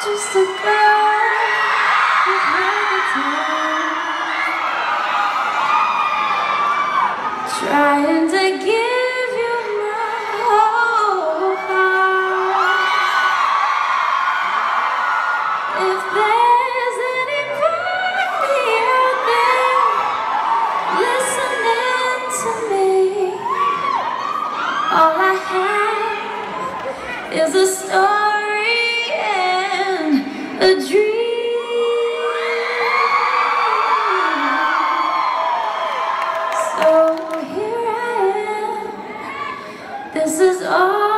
just a girl with her guitar, trying to give you my whole heart. If there's anybody out there listening to me, all I have is a story and a dream. So here I am, this is all